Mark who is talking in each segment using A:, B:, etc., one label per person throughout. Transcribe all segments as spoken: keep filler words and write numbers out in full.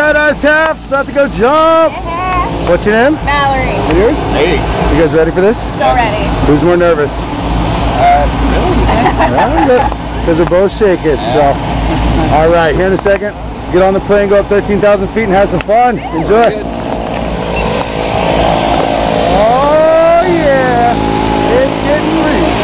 A: Skydive Taft, about to go jump.
B: Yeah.
A: What's your name?
B: Mallory.
A: Yours?
C: Hey.
A: You guys ready for this?
B: So ready.
A: Who's more nervous?
C: Uh, really?
A: Because we're both shaking. So, all right, here in a second, get on the plane, go up thirteen thousand feet and have some fun. Enjoy. Oh yeah, it's getting real.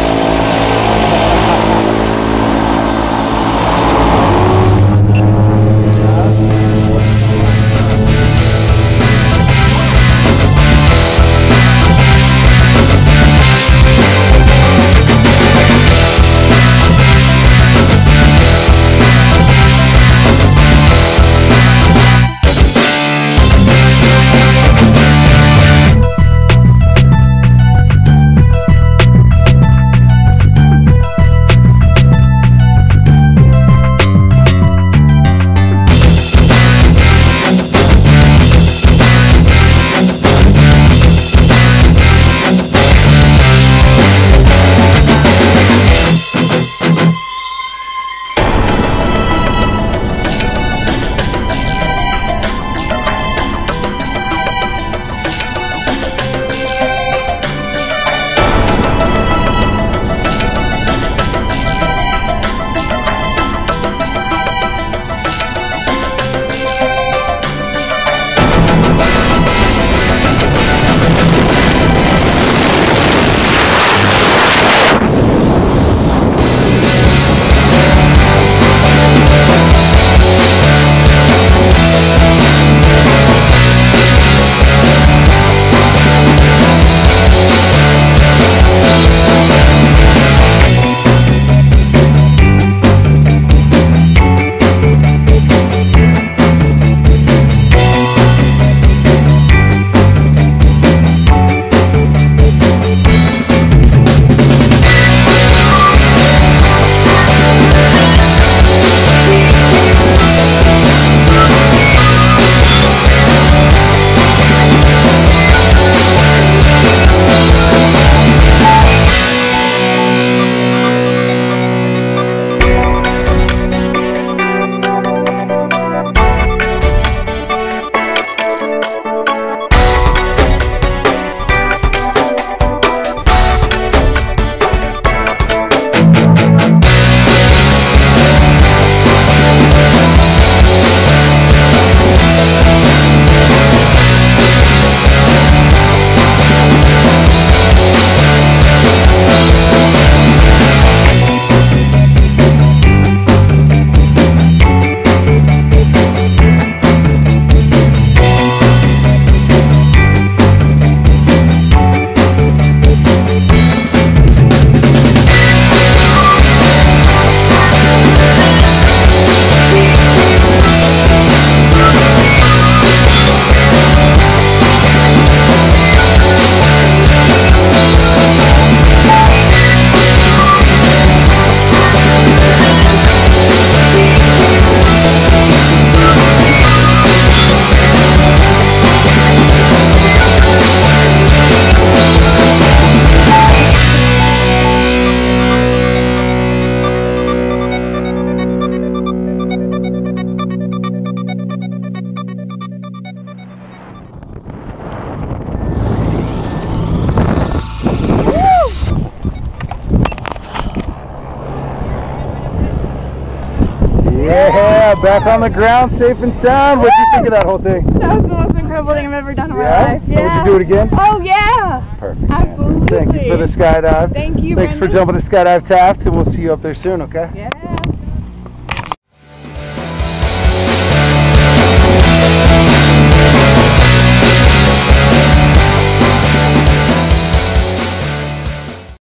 A: Yeah, back on the ground, safe and sound. What do you think of that whole thing?
B: That was the most incredible thing I've ever done in
A: Yeah?
B: my life.
A: So
B: Yeah.
A: would you do it again?
B: Oh yeah.
A: Perfect.
B: Absolutely.
A: Thank you for the skydive.
B: Thank you.
A: Thanks
B: Brendan.
A: for jumping to Skydive Taft, and we'll see you up there soon, okay?
B: Yeah.